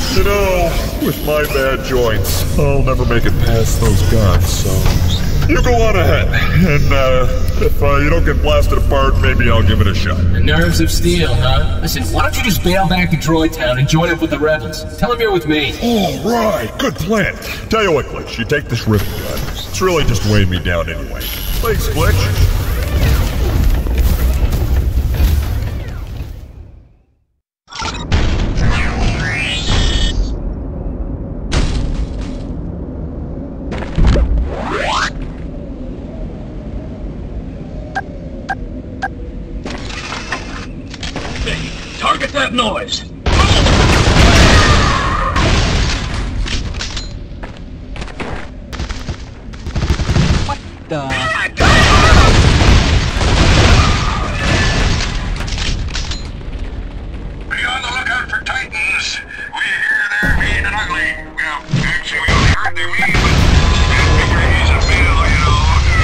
You know, with my bad joints, I'll never make it past those guns, so... You go on ahead, and if you don't get blasted apart, maybe I'll give it a shot. The nerves of steel, huh? Listen, why don't you just bail back to Droid Town and join up with the rebels? Tell them you're with me. All right, good plan. Tell you what, Glitch, you take this rift gun. It's really just weighing me down anyway. Thanks, Glitch. Target that noise! What the? Be on the lookout for Titans. We hear they're mean and ugly. Well, actually, we only heard they're mean, but that figure he's a bill, you know.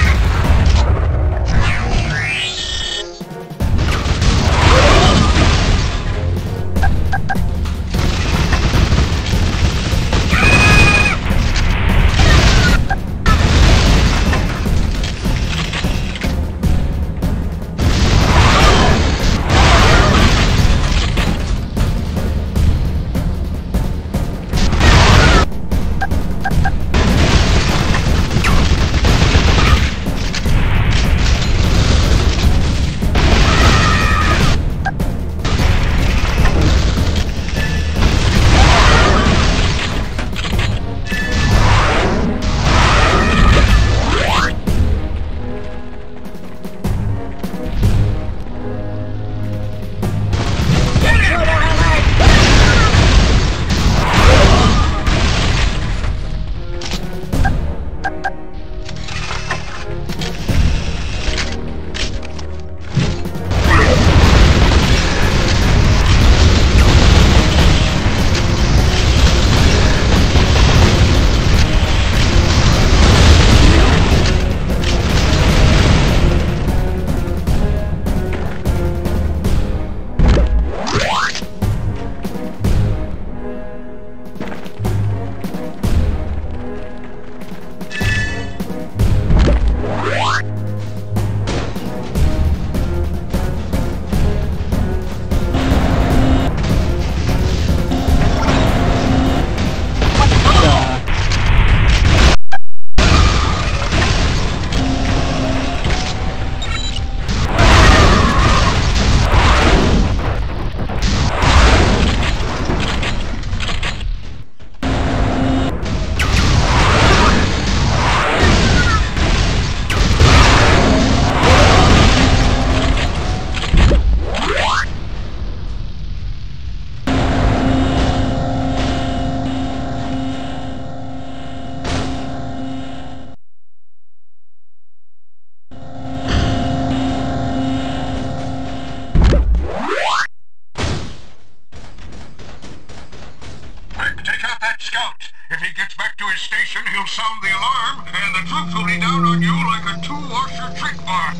If he gets back to his station, he'll sound the alarm, and the troops will be down on you like a two-washer trick bar.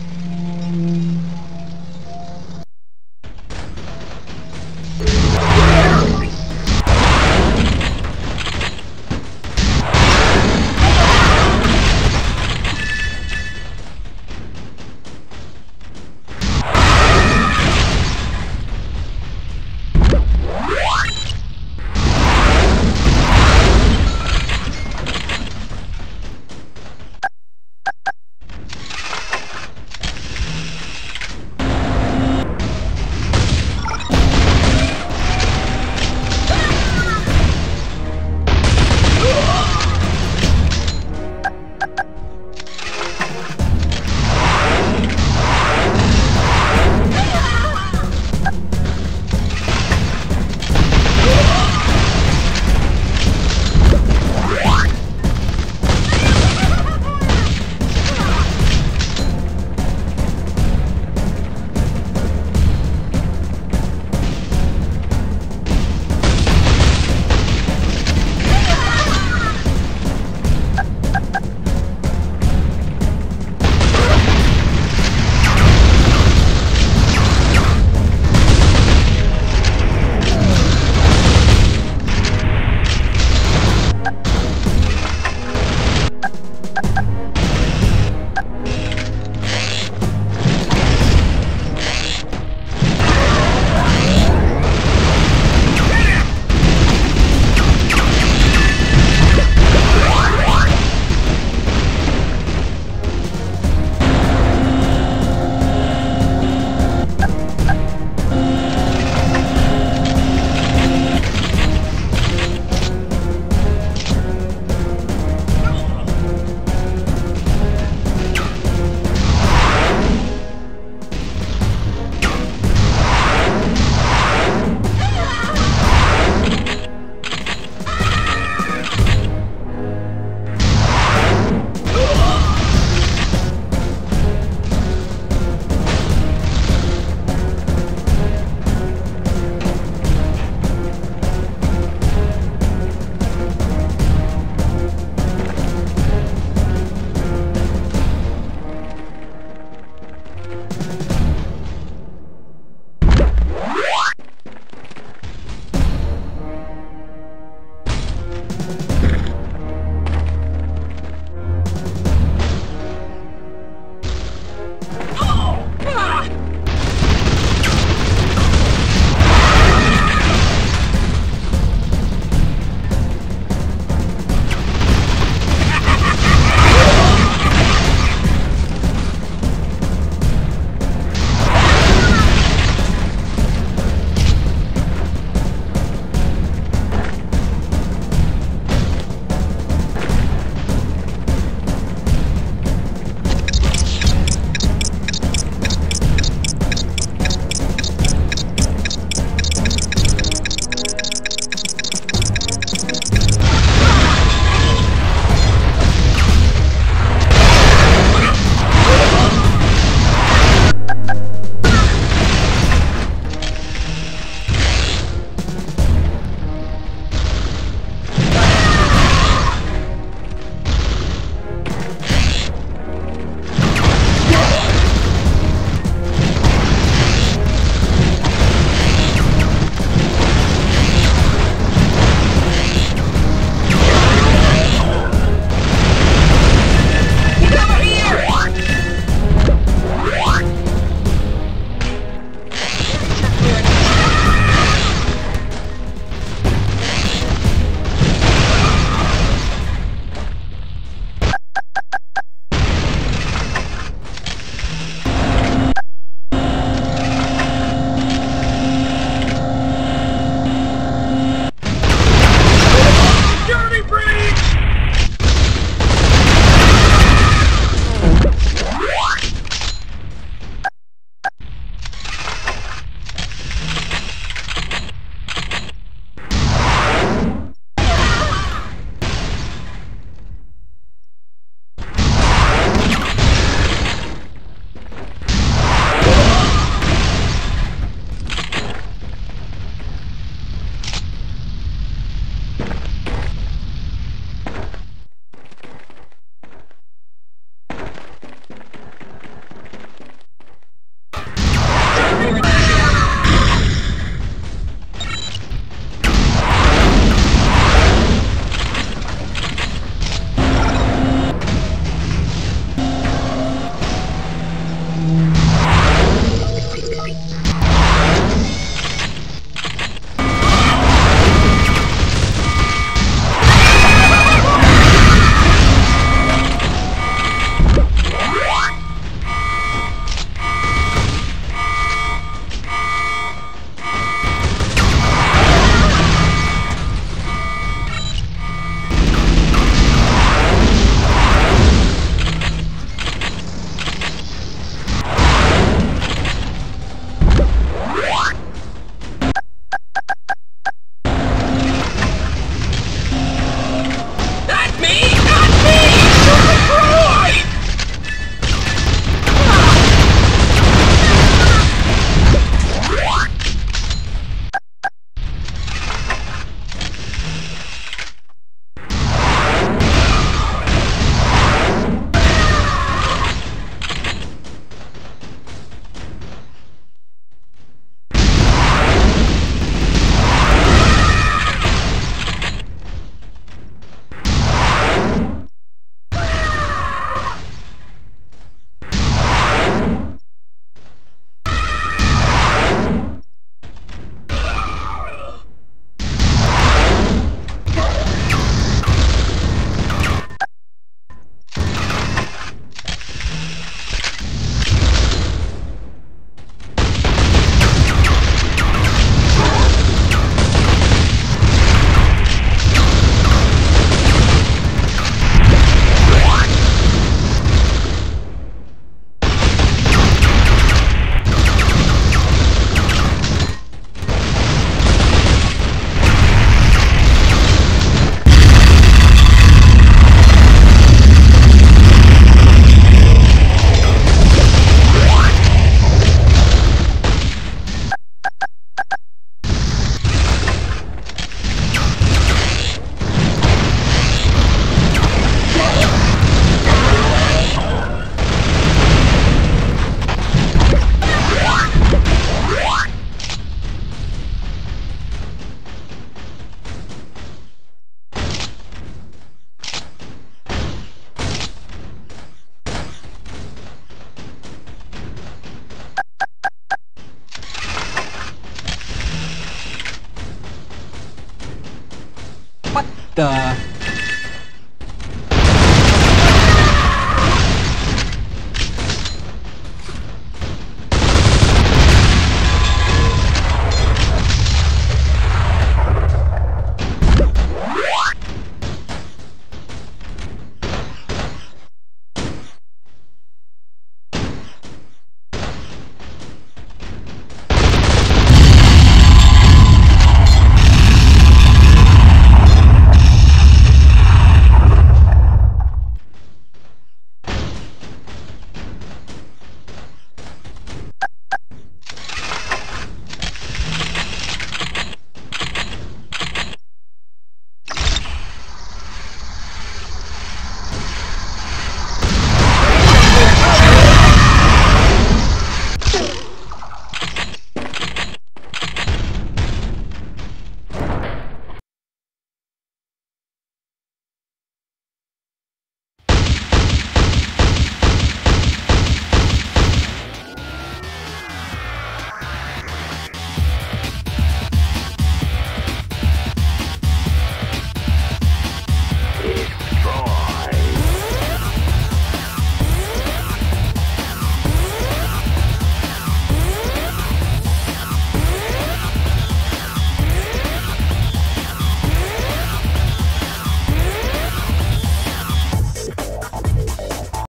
the...